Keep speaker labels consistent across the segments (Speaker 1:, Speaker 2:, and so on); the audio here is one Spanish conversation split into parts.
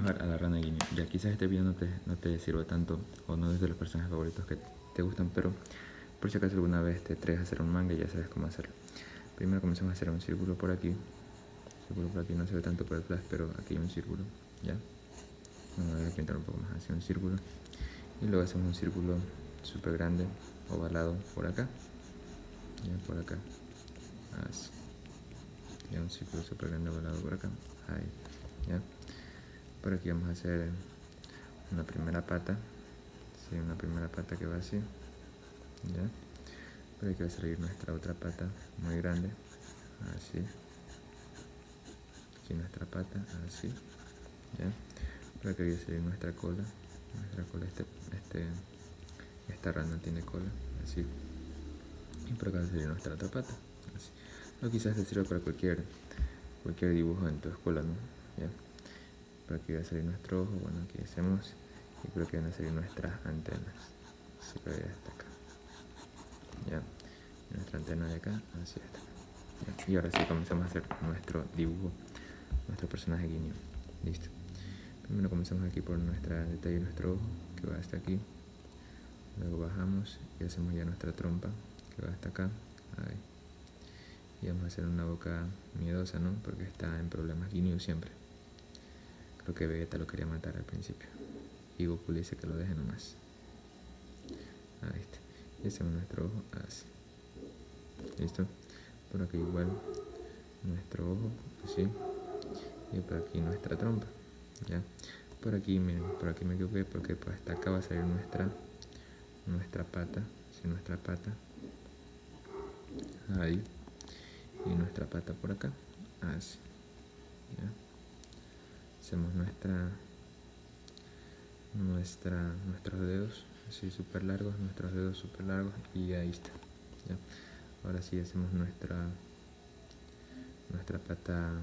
Speaker 1: mejor a la rana Guineo. Ya quizás este video no te sirva tanto o no es de los personajes favoritos que te gustan, pero por si acaso alguna vez te atreves a hacer un manga, ya sabes cómo hacerlo. Primero comenzamos a hacer un círculo por aquí. El círculo por aquí no se ve tanto por el flash, pero aquí hay un círculo, ¿ya? Bueno, voy a pintar un poco más, así un círculo. Y luego hacemos un círculo súper grande, ovalado por acá. Ya, por acá. Así. Ya, un círculo súper grande ovalado por acá. Ahí. Ya. Por aquí vamos a hacer una primera pata. Sí, una primera pata que va así. Ya. Por aquí va a salir nuestra otra pata muy grande. Así. Aquí nuestra pata, así. Ya. Por aquí va a salir nuestra cola. Nuestra cola, esta rana tiene cola, así. Y por acá va a salir nuestra otra pata, así. O quizás te sirva para cualquier dibujo en tu escuela, ¿no? ¿Ya? Por aquí va a salir nuestro ojo, bueno, aquí hacemos. Y por aquí van a salir nuestras antenas. Así que hasta acá. ¿Ya? Y nuestra antena de acá, así está. ¿Ya? Y ahora sí comenzamos a hacer nuestro dibujo, nuestro personaje Guineo. Listo. Primero comenzamos aquí por nuestra detalle de nuestro ojo, que va hasta aquí. Luego bajamos y hacemos ya nuestra trompa, que va hasta acá. Ahí. Y vamos a hacer una boca miedosa, ¿no? Porque está en problemas Guineo siempre. Creo que Vegeta lo quería matar al principio. Y Goku le dice que lo deje nomás. Ahí está. Y hacemos nuestro ojo así. ¿Listo? Por aquí igual nuestro ojo, así. Y por aquí nuestra trompa. ¿Ya? Por aquí, miren, por aquí me equivoqué porque pues hasta acá va a salir nuestra pata. ¿Sí? Nuestra pata. Ahí. Y nuestra pata por acá. Así. ¿Ya? Hacemos nuestros dedos así súper largos, nuestros dedos súper largos y ahí está. ¿Ya? Ahora sí hacemos nuestra pata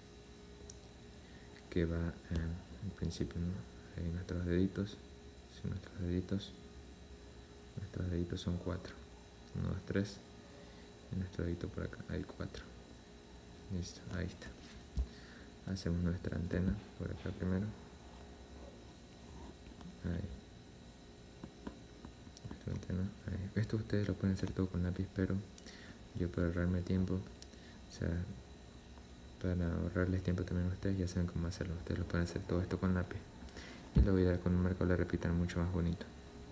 Speaker 1: que va en principio, ¿no? Ahí nuestros deditos, sí, nuestros deditos son 4, 1, 2, 3 y nuestro dedito por acá, hay 4. Listo, ahí está. Hacemos nuestra antena por acá primero. Ahí. Nuestra antena. Ahí. Esto ustedes lo pueden hacer todo con lápiz, pero yo para ahorrarme tiempo, o sea, para ahorrarles tiempo también a ustedes, ya saben cómo hacerlo. Ustedes lo pueden hacer todo esto con lápiz. Y lo voy a dar con un marcador, le repitan mucho más bonito.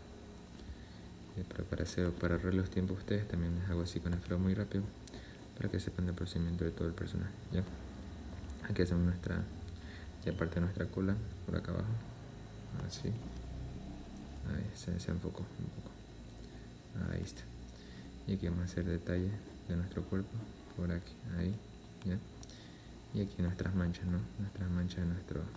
Speaker 1: Pero para ahorrar los tiempos a ustedes, también les hago así con el flow muy rápido, para que sepan el procedimiento de todo el personaje. ¿Ya? Aquí hacemos ya parte de nuestra cola por acá abajo, así. Ahí se enfocó un poco. Ahí está. Y aquí vamos a hacer detalles de nuestro cuerpo por aquí, ahí, ¿ya? Y aquí nuestras manchas, ¿no? Nuestras manchas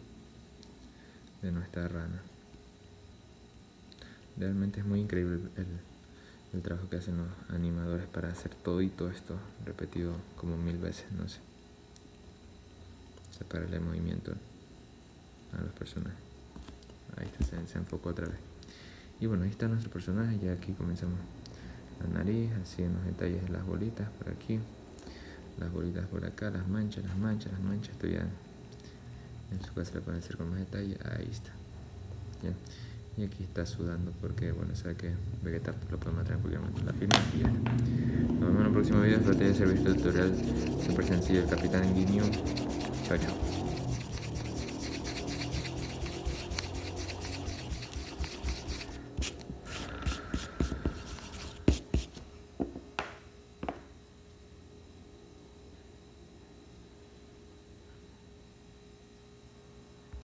Speaker 1: de nuestra rana. Realmente es muy increíble el trabajo que hacen los animadores para hacer todo esto repetido como 1000 veces, no sé. Separarle el movimiento a los personajes. Ahí está, se enfocó otra vez. Y bueno, ahí está nuestro personaje. Ya aquí comenzamos la nariz, así en los detalles de las bolitas por aquí, las bolitas por acá, las manchas. Esto ya en su casa le pueden hacer con más detalle. Ahí está. ¿Ya? Y aquí está sudando porque, bueno, sabe que Vegeta lo puede matar en cualquier momento. La firma y ya. Nos vemos en el próximo video. Espero que te haya servido este tutorial súper sencillo del Capitán Guineo. Chao, chao.